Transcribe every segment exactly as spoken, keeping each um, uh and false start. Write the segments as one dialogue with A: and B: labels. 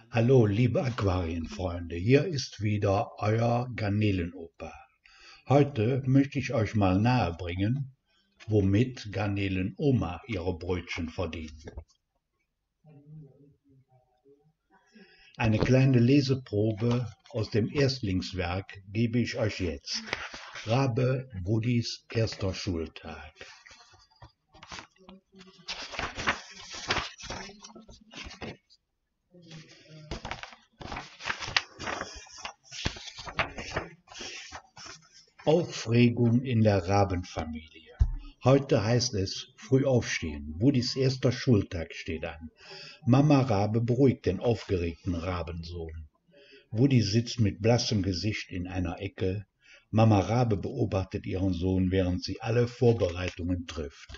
A: Hallo, liebe Aquarienfreunde, hier ist wieder euer Garnelenopa. Heute möchte ich euch mal nahebringen, womit Garnelenoma ihre Brötchen verdient. Eine kleine Leseprobe aus dem Erstlingswerk gebe ich euch jetzt. Rabe Woodys erster Schultag. Aufregung in der Rabenfamilie. Heute heißt es früh aufstehen. Woodys erster Schultag steht an. Mama Rabe beruhigt den aufgeregten Rabensohn. Woody sitzt mit blassem Gesicht in einer Ecke. Mama Rabe beobachtet ihren Sohn, während sie alle Vorbereitungen trifft.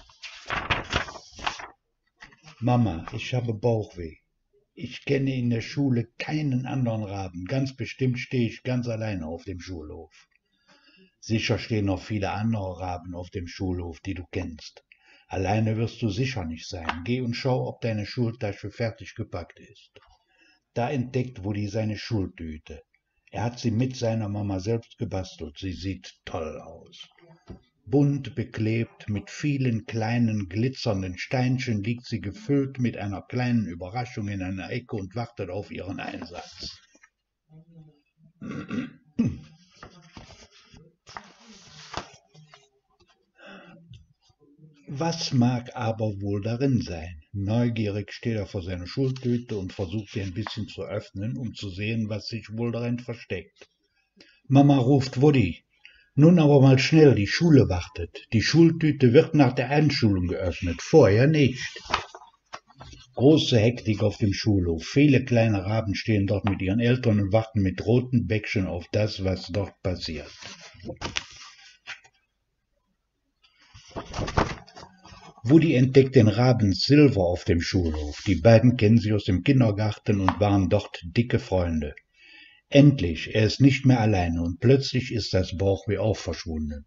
A: Mama, ich habe Bauchweh. Ich kenne in der Schule keinen anderen Raben. Ganz bestimmt stehe ich ganz alleine auf dem Schulhof. Sicher stehen noch viele andere Raben auf dem Schulhof, die du kennst. Alleine wirst du sicher nicht sein. Geh und schau, ob deine Schultasche fertig gepackt ist. Da entdeckt Woody seine Schultüte. Er hat sie mit seiner Mama selbst gebastelt. Sie sieht toll aus. Bunt beklebt, mit vielen kleinen glitzernden Steinchen liegt sie gefüllt mit einer kleinen Überraschung in einer Ecke und wartet auf ihren Einsatz. Was mag aber wohl darin sein? Neugierig steht er vor seiner Schultüte und versucht sie ein bisschen zu öffnen, um zu sehen, was sich wohl darin versteckt. Mama ruft Woody. Nun aber mal schnell, die Schule wartet. Die Schultüte wird nach der Einschulung geöffnet, vorher nicht. Große Hektik auf dem Schulhof. Viele kleine Raben stehen dort mit ihren Eltern und warten mit roten Bäckchen auf das, was dort passiert. Woody entdeckt den Raben Silver auf dem Schulhof. Die beiden kennen sich aus dem Kindergarten und waren dort dicke Freunde. Endlich, er ist nicht mehr alleine und plötzlich ist das Bauchweh auch verschwunden.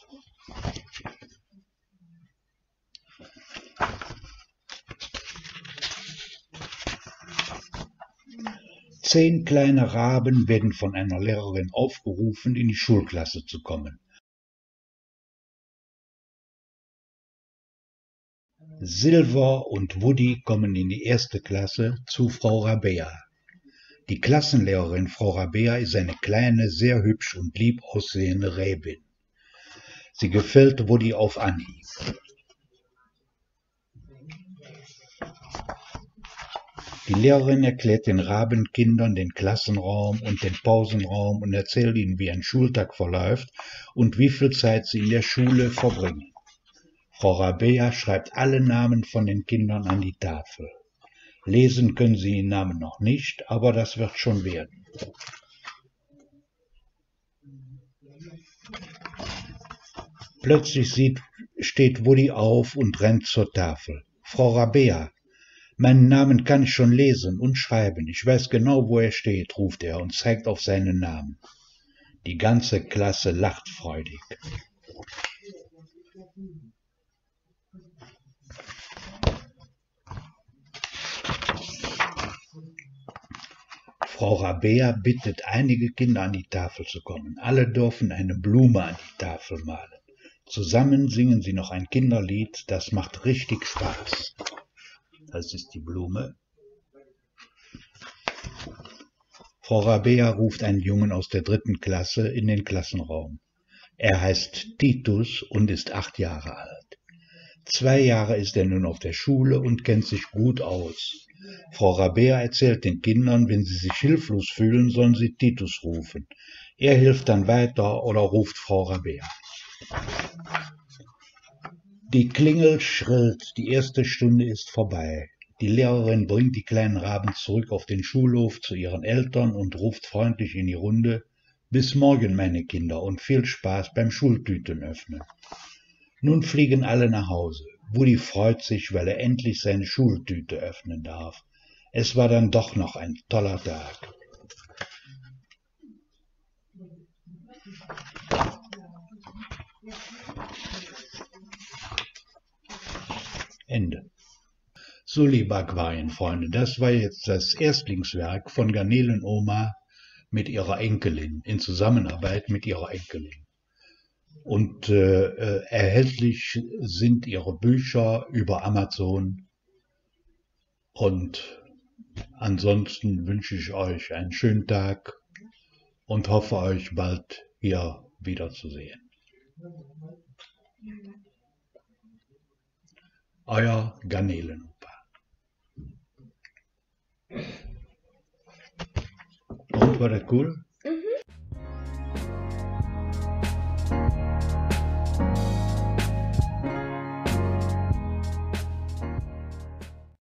A: Zehn kleine Raben werden von einer Lehrerin aufgerufen, in die Schulklasse zu kommen. Silver und Woody kommen in die erste Klasse zu Frau Rabea. Die Klassenlehrerin Frau Rabea ist eine kleine, sehr hübsch und lieb aussehende Räbin. Sie gefällt Woody auf Anhieb. Die Lehrerin erklärt den Rabenkindern den Klassenraum und den Pausenraum und erzählt ihnen, wie ein Schultag verläuft und wie viel Zeit sie in der Schule verbringen. Frau Rabea schreibt alle Namen von den Kindern an die Tafel. Lesen können sie den Namen noch nicht, aber das wird schon werden. Plötzlich sieht, steht Woody auf und rennt zur Tafel. Frau Rabea, meinen Namen kann ich schon lesen und schreiben. Ich weiß genau, wo er steht, ruft er und zeigt auf seinen Namen. Die ganze Klasse lacht freudig. Frau Rabea bittet einige Kinder an die Tafel zu kommen. Alle dürfen eine Blume an die Tafel malen. Zusammen singen sie noch ein Kinderlied, das macht richtig Spaß. Das ist die Blume. Frau Rabea ruft einen Jungen aus der dritten Klasse in den Klassenraum. Er heißt Titus und ist acht Jahre alt. Zwei Jahre ist er nun auf der Schule und kennt sich gut aus. Frau Rabea erzählt den Kindern, wenn sie sich hilflos fühlen, sollen sie Titus rufen. Er hilft dann weiter oder ruft Frau Rabea. Die Klingel schrillt, die erste Stunde ist vorbei. Die Lehrerin bringt die kleinen Raben zurück auf den Schulhof zu ihren Eltern und ruft freundlich in die Runde: Bis morgen, meine Kinder, und viel Spaß beim Schultütenöffnen. Nun fliegen alle nach Hause. Woody freut sich, weil er endlich seine Schultüte öffnen darf. Es war dann doch noch ein toller Tag. Ende. So, liebe Aquarienfreunde, das war jetzt das Erstlingswerk von Garnelenoma mit ihrer Enkelin, in Zusammenarbeit mit ihrer Enkelin. Und äh, äh, erhältlich sind ihre Bücher über Amazon. Und ansonsten wünsche ich euch einen schönen Tag und hoffe euch bald hier wiederzusehen. Euer Garnelenopa. Und war das cool?